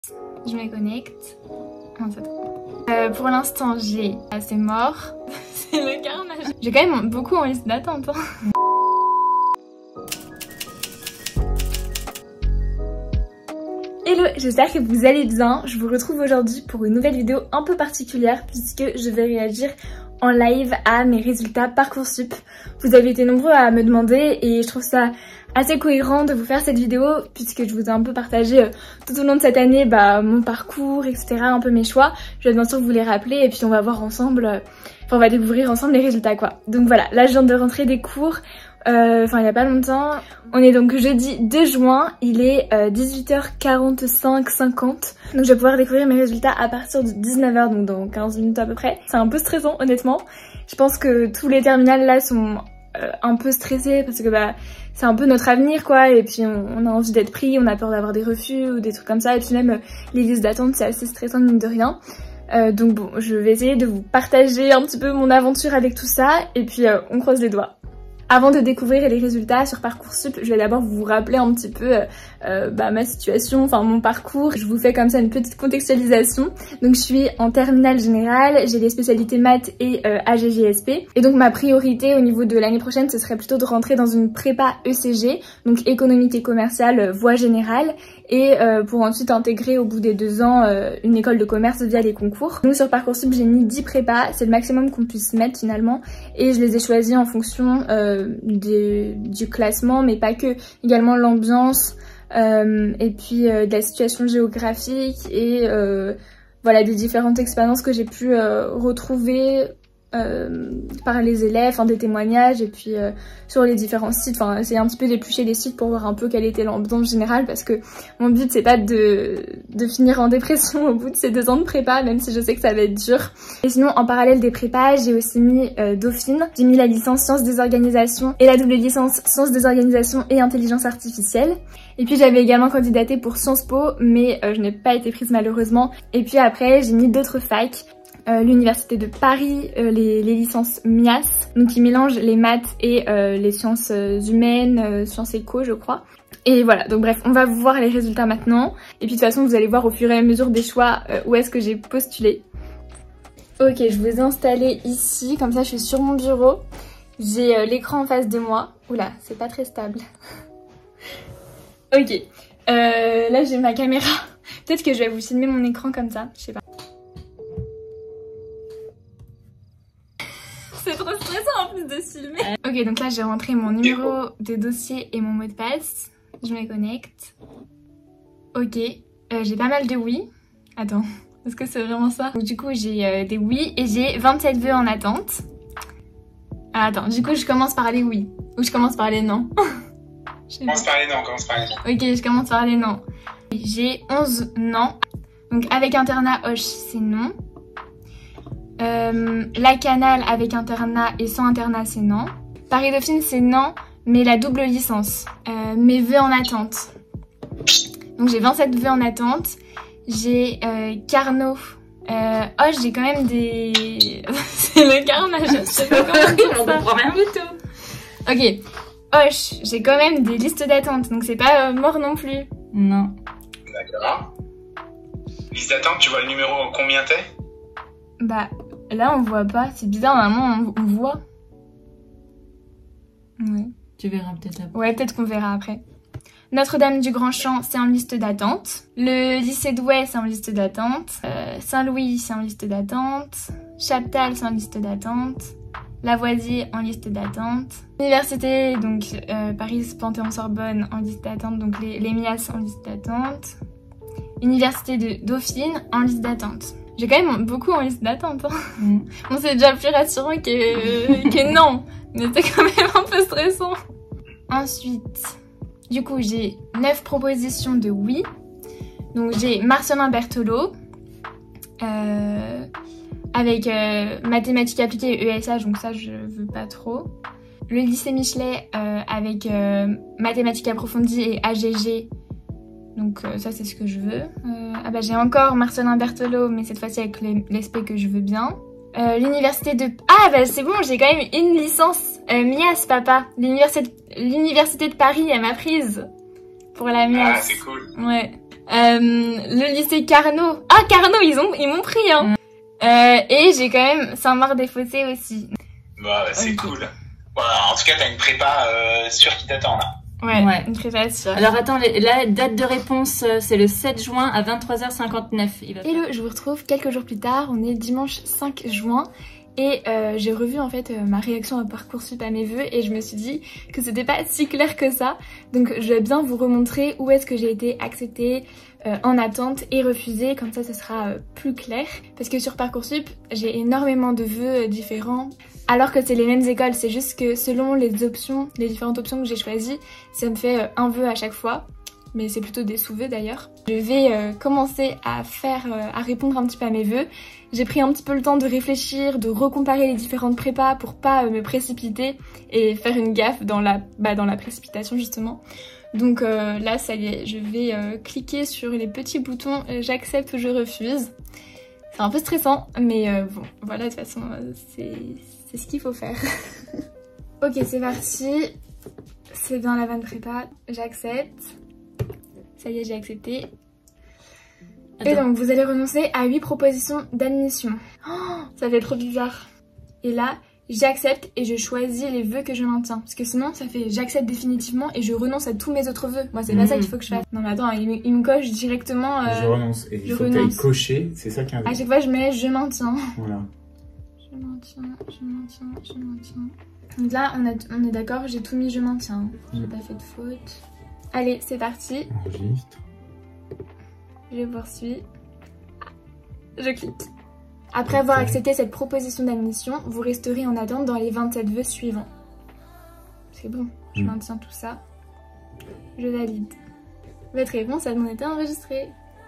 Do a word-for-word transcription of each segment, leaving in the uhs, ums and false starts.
Je me connecte. Ah, euh, pour l'instant, j'ai assez mort. C'est le carnage. J'ai quand même beaucoup en liste d'attente. Hein. Hello, j'espère que vous allez bien. Je vous retrouve aujourd'hui pour une nouvelle vidéo un peu particulière puisque je vais réagir en live à mes résultats Parcoursup. Vous avez été nombreux à me demander et je trouve ça assez cohérent de vous faire cette vidéo puisque je vous ai un peu partagé euh, tout au long de cette année bah, mon parcours, et cetera, un peu mes choix. Je vais bien sûr vous les rappeler et puis on va voir ensemble, euh, enfin on va découvrir ensemble les résultats quoi. Donc voilà, là je viens de rentrer des cours, euh, enfin il n'y a pas longtemps. On est donc jeudi deux juin, il est euh, dix-huit heures quarante-cinq cinquante. Donc je vais pouvoir découvrir mes résultats à partir de dix-neuf heures, donc dans quinze minutes à peu près. C'est un peu stressant honnêtement. Je pense que tous les terminales là sont euh, un peu stressés parce que bah c'est un peu notre avenir quoi, et puis on, on a envie d'être pris, on a peur d'avoir des refus ou des trucs comme ça, et puis même euh, les listes d'attente c'est assez stressant mine de rien. Euh, donc bon, je vais essayer de vous partager un petit peu mon aventure avec tout ça, et puis euh, on croise les doigts. Avant de découvrir les résultats sur Parcoursup, je vais d'abord vous rappeler un petit peu euh, euh, bah, ma situation, enfin mon parcours. Je vous fais comme ça une petite contextualisation. Donc je suis en terminale générale, j'ai les spécialités maths et euh, A G G S P. Et donc ma priorité au niveau de l'année prochaine, ce serait plutôt de rentrer dans une prépa E C G, donc économique et commerciale, euh, voie générale, et euh, pour ensuite intégrer au bout des deux ans euh, une école de commerce via les concours. Donc sur Parcoursup, j'ai mis dix prépas, c'est le maximum qu'on puisse mettre finalement, et je les ai choisis en fonction euh, Des, du classement, mais pas que, également l'ambiance euh, et puis euh, de la situation géographique et euh, voilà des différentes expériences que j'ai pu euh, retrouver euh, par les élèves, hein, des témoignages et puis euh, sur les différents sites. Enfin, essayer un petit peu d'éplucher les sites pour voir un peu quelle était l'ambiance générale parce que mon but c'est pas de, de finir en dépression au bout de ces deux ans de prépa, même si je sais que ça va être dur. Et sinon en parallèle des prépas, j'ai aussi mis euh, Dauphine, j'ai mis la licence sciences des organisations et la double licence sciences des organisations et intelligence artificielle. Et puis j'avais également candidaté pour Sciences Po, mais euh, je n'ai pas été prise malheureusement. Et puis après j'ai mis d'autres facs. Euh, l'université de Paris, euh, les, les licences M I A S, donc qui mélangent les maths et euh, les sciences humaines, euh, sciences éco je crois. Et voilà, donc bref, on va voir les résultats maintenant. Et puis de toute façon vous allez voir au fur et à mesure des choix euh, où est-ce que j'ai postulé. Ok, je vous ai installé ici, comme ça je suis sur mon bureau. J'ai euh, l'écran en face de moi. Oula, c'est pas très stable. Ok, euh, là j'ai ma caméra. Peut-être que je vais vous filmer mon écran comme ça, je sais pas. C'est trop stressant en plus de se filmer. Ok, donc là j'ai rentré mon numéro de dossier et mon mot de passe. Je me connecte. Ok, euh, j'ai pas mal de oui. Attends, est-ce que c'est vraiment ça? Donc du coup j'ai euh, des oui et j'ai vingt-sept vœux en attente. Ah, attends, du coup je commence par les oui. Ou je commence par les non. Je commence par les non, commence par les non. Ok, je commence par les non. J'ai onze non. Donc avec internat Hoche c'est non. Euh, la Canale avec internat et sans internat c'est non. Paris Dauphine c'est non, mais la double licence. Euh, mes vœux en attente. Donc j'ai vingt-sept vœux en attente. J'ai euh, Carnot. Euh, oh j'ai quand même des... c'est le carnage, je sais pas comment dire ça. On comprend rien du tout. Ok. Hoche, j'ai quand même des listes d'attente, donc c'est pas euh, mort non plus. Non. D'accord. Liste d'attente, tu vois le numéro combien t'es? Bah... Là on voit pas, c'est bizarre, normalement on, on voit. Ouais. Tu verras peut-être après. Ouais, peut-être qu'on verra après. Notre-Dame du Grand Champ, c'est en liste d'attente. Le lycée d'Ouai, c'est en liste d'attente. Euh, Saint-Louis, c'est en liste d'attente. Chaptal, c'est en liste d'attente. Lavoisier, en liste d'attente. Université, donc euh, Paris, Panthéon-Sorbonne, en liste d'attente. Donc les, les M I A S en liste d'attente. Université de Dauphine, en liste d'attente. J'ai quand même beaucoup en liste d'attente. Hein. Mm. Bon, c'est déjà plus rassurant que, que non, mais c'est quand même un peu stressant. Ensuite, du coup, j'ai neuf propositions de oui. Donc j'ai Marcelin Berthelot, euh, avec euh, mathématiques appliquées et E S H, donc ça je veux pas trop. Le lycée Michelet euh, avec euh, mathématiques approfondies et A G G. Donc euh, ça c'est ce que je veux. Euh, ah bah j'ai encore Marcelin Berthelot, mais cette fois-ci avec l'E S P que je veux bien. Euh, L'université de... Ah bah c'est bon, j'ai quand même une licence euh, M I A S papa. L'université de... de Paris elle m'a prise pour la M I A S. Ah c'est cool. Ouais. Euh, le lycée Carnot. Ah, Carnot, ils ont, ils m'ont pris, hein. Euh, et j'ai quand même Saint-Marc-des-Fossés aussi. Bah, c'est okay. cool. Voilà, en tout cas, t'as une prépa euh, sûre qui t'attend, là. Ouais, ouais, une prépa sûre. Alors attends, la date de réponse, c'est le sept juin à vingt-trois heures cinquante-neuf. Il va Hello, je vous retrouve quelques jours plus tard. On est dimanche cinq juin. Et euh, j'ai revu en fait euh, ma réaction à Parcoursup à mes vœux et je me suis dit que c'était pas si clair que ça. Donc je vais bien vous remontrer où est-ce que j'ai été acceptée, euh, en attente et refusée, comme ça ce sera euh, plus clair. Parce que sur Parcoursup, j'ai énormément de vœux euh, différents. Alors que c'est les mêmes écoles, c'est juste que selon les options, les différentes options que j'ai choisies, ça me fait euh, un vœu à chaque fois. Mais c'est plutôt des sous-vœux d'ailleurs. Je vais euh, commencer à faire, euh, à répondre un petit peu à mes vœux. J'ai pris un petit peu le temps de réfléchir, de recomparer les différentes prépas pour pas euh, me précipiter et faire une gaffe dans la, bah, dans la précipitation justement. Donc euh, là ça y est, je vais euh, cliquer sur les petits boutons euh, j'accepte ou je refuse. C'est un peu stressant, mais euh, bon, voilà, de toute façon, euh, c'est ce qu'il faut faire. Ok, c'est parti. C'est dans la bonne prépa, j'accepte. Ça y est, j'ai accepté. Attends. Et donc, vous allez renoncer à huit propositions d'admission. Oh, ça fait trop bizarre. Et là, j'accepte et je choisis les vœux que je maintiens. Parce que sinon, ça fait j'accepte définitivement et je renonce à tous mes autres vœux. Moi, c'est mmh. pas ça qu'il faut que je fasse. Non, mais attends, il, il me coche directement. Euh, je renonce. Et il faut renonce. que tu ailles cocher, c'est ça qui est important. À chaque fois, je mets je maintiens. Voilà. Je maintiens, je maintiens, je maintiens. Donc là, on, a, on est d'accord, j'ai tout mis je maintiens. J'ai mmh. pas fait de faute. Allez, c'est parti. Enregistre. Je poursuis. Je clique. Après avoir accepté cette proposition d'admission, vous resterez en attente dans les vingt-sept vœux suivants. C'est bon, je mmh. maintiens tout ça. Je valide. Votre réponse a donc été enregistrée.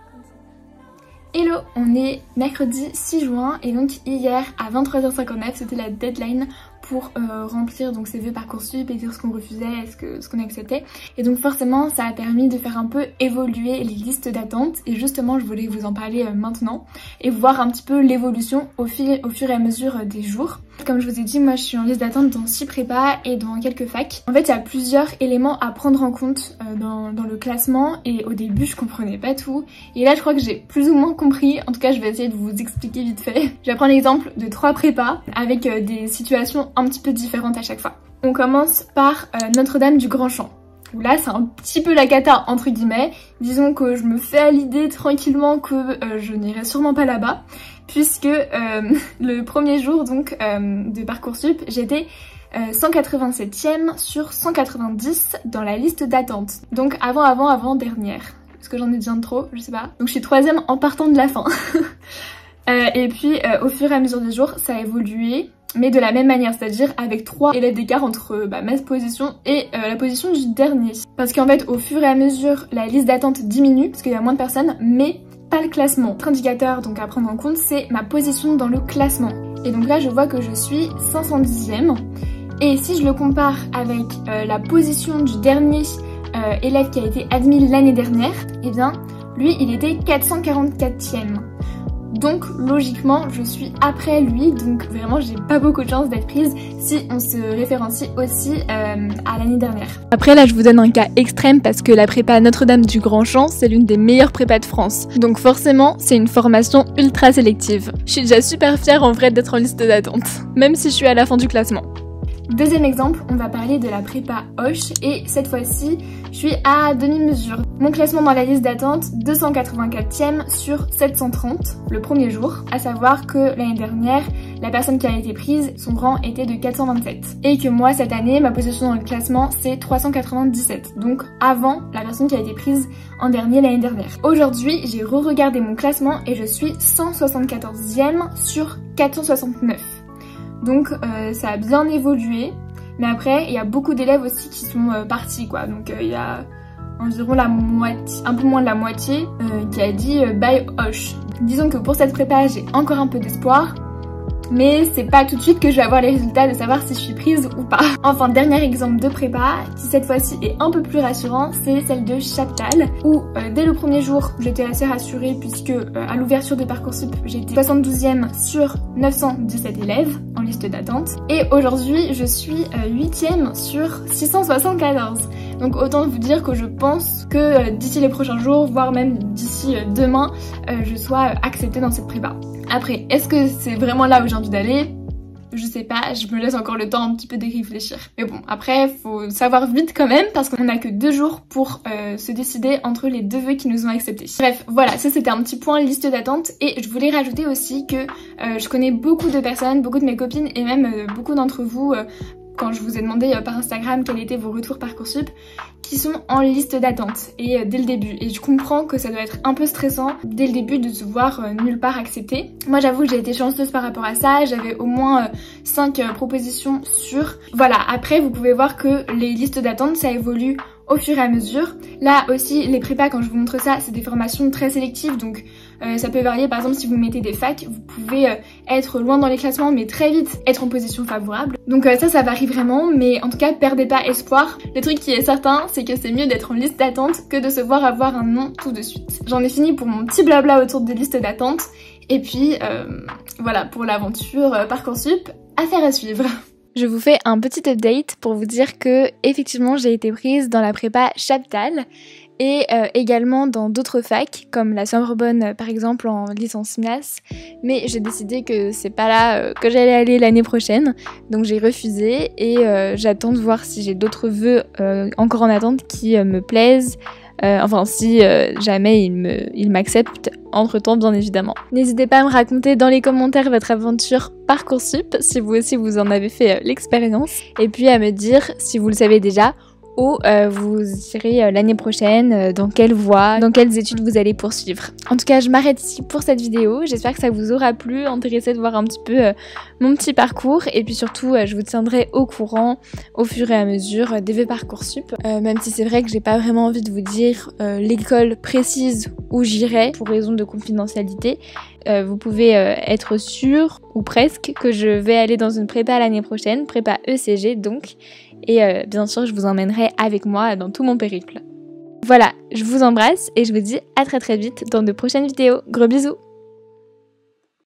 Hello, on est mercredi six juin et donc hier à vingt-trois heures cinquante-neuf, c'était la deadline pour euh, remplir donc ces vœux Parcoursup et dire ce qu'on refusait, ce que ce qu'on acceptait. Et donc forcément ça a permis de faire un peu évoluer les listes d'attente et justement je voulais vous en parler euh, maintenant et voir un petit peu l'évolution au, au fur et à mesure euh, des jours. Comme je vous ai dit, moi je suis en liste d'attente dans six prépas et dans quelques facs. En fait il y a plusieurs éléments à prendre en compte euh, dans, dans le classement et au début je comprenais pas tout. Et là je crois que j'ai plus ou moins compris, en tout cas je vais essayer de vous expliquer vite fait. Je vais prendre l'exemple de trois prépas avec euh, des situations un petit peu différentes à chaque fois. On commence par euh, Notre-Dame du Grand Champ. Où là c'est un petit peu la cata entre guillemets. Disons que je me fais à l'idée tranquillement que euh, je n'irai sûrement pas là-bas. Puisque euh, le premier jour donc euh, de Parcoursup, j'étais euh, cent quatre-vingt-septième sur cent quatre-vingt-dix dans la liste d'attente. Donc avant, avant, avant dernière. Est-ce que j'en ai déjà trop? Je sais pas. Donc je suis troisième en partant de la fin. euh, et puis euh, au fur et à mesure des jours, ça a évolué. Mais de la même manière, c'est-à-dire avec trois élèves d'écart entre bah, ma position et euh, la position du dernier. Parce qu'en fait, au fur et à mesure, la liste d'attente diminue, parce qu'il y a moins de personnes, mais pas le classement. L'autre indicateur donc à prendre en compte, c'est ma position dans le classement. Et donc là, je vois que je suis cinq cent dixième. Et si je le compare avec euh, la position du dernier euh, élève qui a été admis l'année dernière, eh bien, lui, il était quatre cent quarante-quatrième. Donc logiquement je suis après lui, donc vraiment j'ai pas beaucoup de chance d'être prise si on se référencie aussi euh, à l'année dernière. Après là je vous donne un cas extrême parce que la prépa Notre-Dame du Grand Champ c'est l'une des meilleures prépas de France. Donc forcément c'est une formation ultra sélective. Je suis déjà super fière en vrai d'être en liste d'attente, même si je suis à la fin du classement. Deuxième exemple, on va parler de la prépa Hoche et cette fois-ci, je suis à demi-mesure. Mon classement dans la liste d'attente, deux cent quatre-vingt-quatrième sur sept cent trente le premier jour, à savoir que l'année dernière, la personne qui a été prise, son rang était de quatre cent vingt-sept. Et que moi, cette année, ma position dans le classement, c'est trois cent quatre-vingt-dix-sept, donc avant la personne qui a été prise en dernier l'année dernière. Aujourd'hui, j'ai re-regardé mon classement et je suis cent soixante-quatorzième sur quatre cent soixante-neuf. Donc euh, ça a bien évolué, mais après il y a beaucoup d'élèves aussi qui sont euh, partis quoi, donc il euh, y a environ la moitié, un peu moins de la moitié euh, qui a dit euh, bye Hoche. Disons que pour cette prépa j'ai encore un peu d'espoir, mais c'est pas tout de suite que je vais avoir les résultats de savoir si je suis prise ou pas. Enfin, dernier exemple de prépa, qui cette fois-ci est un peu plus rassurant, c'est celle de Chaptal, où euh, dès le premier jour, j'étais assez rassurée puisque euh, à l'ouverture de Parcoursup, j'étais soixante-douzième sur neuf cent dix-sept élèves en liste d'attente. Et aujourd'hui, je suis euh, huitième sur six cent soixante-quatorze. Donc autant vous dire que je pense que euh, d'ici les prochains jours, voire même d'ici euh, demain, euh, je sois euh, acceptée dans cette prépa. Après, est-ce que c'est vraiment là où j'ai envie d'aller ? Je sais pas, je me laisse encore le temps un petit peu d'y réfléchir. Mais bon, après, faut savoir vite quand même, parce qu'on a que deux jours pour euh, se décider entre les deux vœux qui nous ont acceptés. Bref, voilà, ça c'était un petit point liste d'attente. Et je voulais rajouter aussi que euh, je connais beaucoup de personnes, beaucoup de mes copines et même euh, beaucoup d'entre vous, euh, quand je vous ai demandé euh, par Instagram quels étaient vos retours Parcoursup, qui sont en liste d'attente et euh, dès le début. Et je comprends que ça doit être un peu stressant dès le début de se voir euh, nulle part accepté. Moi j'avoue que j'ai été chanceuse par rapport à ça, j'avais au moins euh, cinq euh, propositions sûres. Voilà, après vous pouvez voir que les listes d'attente ça évolue au fur et à mesure. Là aussi les prépas, quand je vous montre ça, c'est des formations très sélectives, donc euh, ça peut varier. Par exemple si vous mettez des facs, vous pouvez euh, être loin dans les classements mais très vite être en position favorable. Donc euh, ça ça varie vraiment, mais en tout cas perdez pas espoir. Le truc qui est certain, c'est que c'est mieux d'être en liste d'attente que de se voir avoir un nom tout de suite. J'en ai fini pour mon petit blabla autour des listes d'attente, et puis euh, voilà pour l'aventure euh, Parcoursup, affaire à suivre. Je vous fais un petit update pour vous dire que effectivement j'ai été prise dans la prépa Chaptal et euh, également dans d'autres facs comme la Sorbonne euh, par exemple en licence M N A S, mais j'ai décidé que c'est pas là euh, que j'allais aller l'année prochaine, donc j'ai refusé et euh, j'attends de voir si j'ai d'autres vœux euh, encore en attente qui euh, me plaisent. Euh, enfin si euh, jamais il me, il m'accepte entre temps bien évidemment. N'hésitez pas à me raconter dans les commentaires votre aventure Parcoursup si vous aussi vous en avez fait euh, l'expérience, et puis à me dire si vous le savez déjà où euh, vous irez euh, l'année prochaine, euh, dans quelle voie, dans quelles études vous allez poursuivre. En tout cas, je m'arrête ici pour cette vidéo. J'espère que ça vous aura plu, intéressé de voir un petit peu euh, mon petit parcours. Et puis surtout, euh, je vous tiendrai au courant au fur et à mesure euh, des vœux Parcoursup. Euh, même si c'est vrai que j'ai pas vraiment envie de vous dire euh, l'école précise où j'irai pour raison de confidentialité. Euh, vous pouvez euh, être sûr, ou presque, que je vais aller dans une prépa l'année prochaine, prépa E C G donc. Et euh, bien sûr, je vous emmènerai avec moi dans tout mon périple. Voilà, je vous embrasse et je vous dis à très très vite dans de prochaines vidéos. Gros bisous!